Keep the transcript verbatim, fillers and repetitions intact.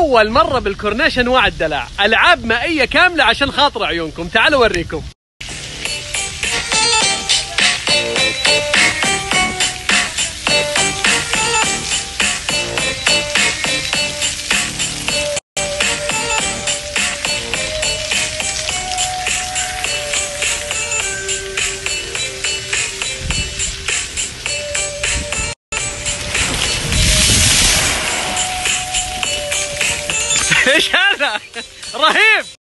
أول مرة بالكورنيش أنواع الدلع، ألعاب مائية كاملة عشان خاطر عيونكم. تعالوا أوريكم. ايش هذا؟ رهيب.